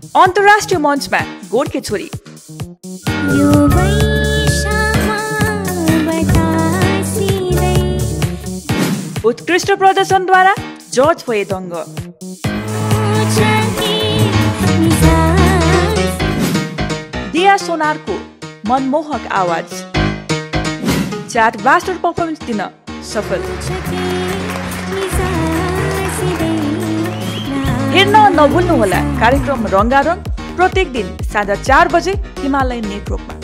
अन्तर्राष्ट्रिय मञ्चमा गोडके छोरी उत्कृष्ट प्रदर्शनद्वारा जज भए दङ्ग। दिया सोनारको मनमोहक आवाज चार्ट बास्टर पर्फर्मेन्स दिन सफल। हेर्न नभुल्नुहोला कार्यक्रम रङ्गारङ प्रत्येक दिन साँझ 4 बजे हिमालयन नेटवर्कमा।